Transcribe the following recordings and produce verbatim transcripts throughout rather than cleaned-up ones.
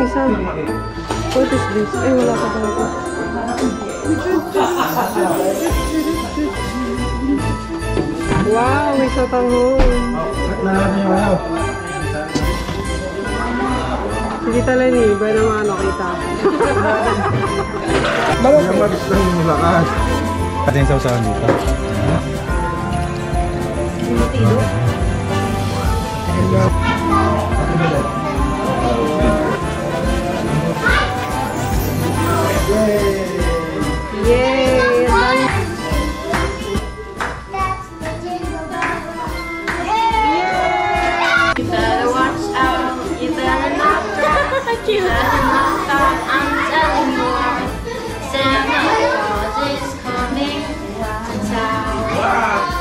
isa. What is this? Ay, wala ka talaga. Wow, may sotanghon. Sige tala ni, ba naman ano kita. Namaris lang yung lakas. Pati yung sausawan dito. Tino-tino. Yay! You better watch out, you better not stop, you better not stop, I'm telling you. Santa Claus is coming to town.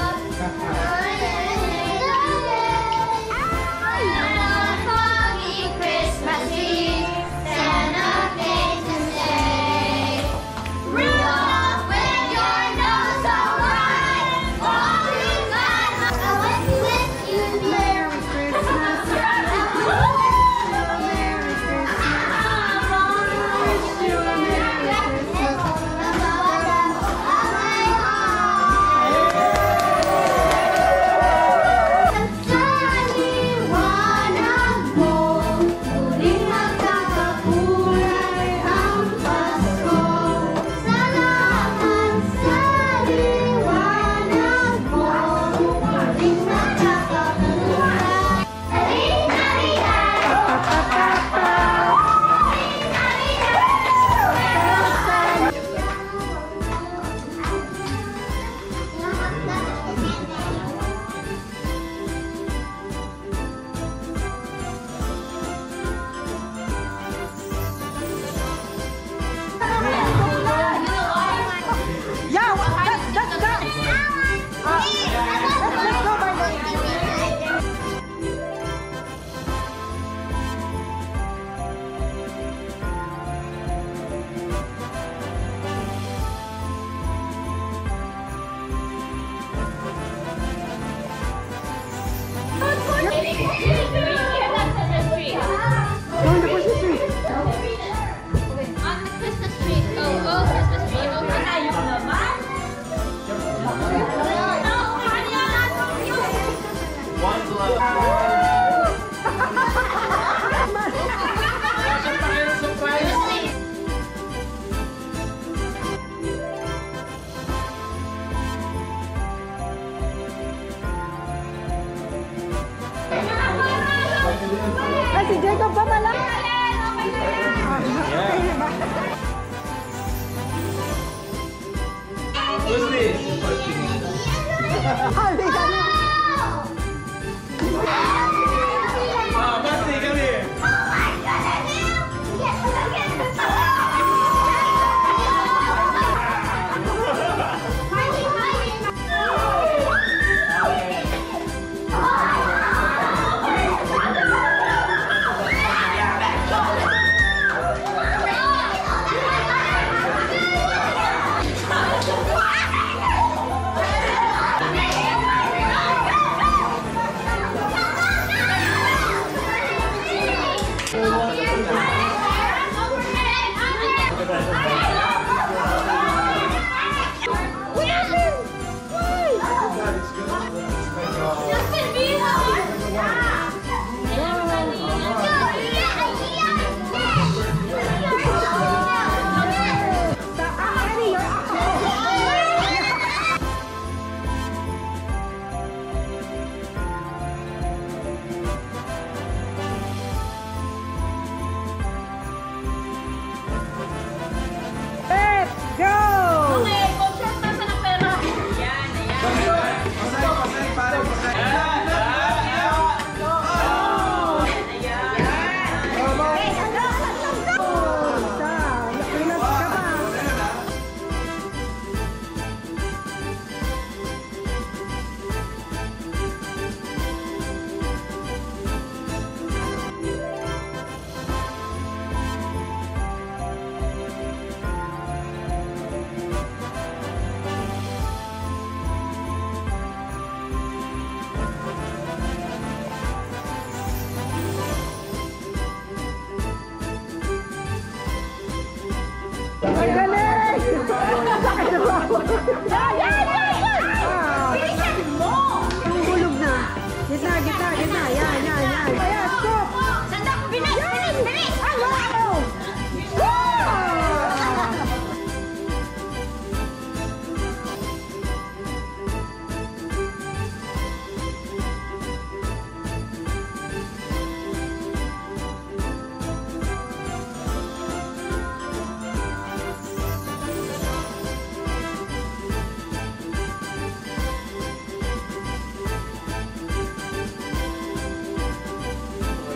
Ah, si Jacob pa pala. Who's this? Ah, Basti, come here.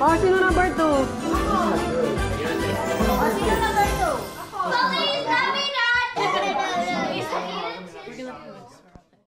Oh, sino number two? Sino number two? Please, kami na!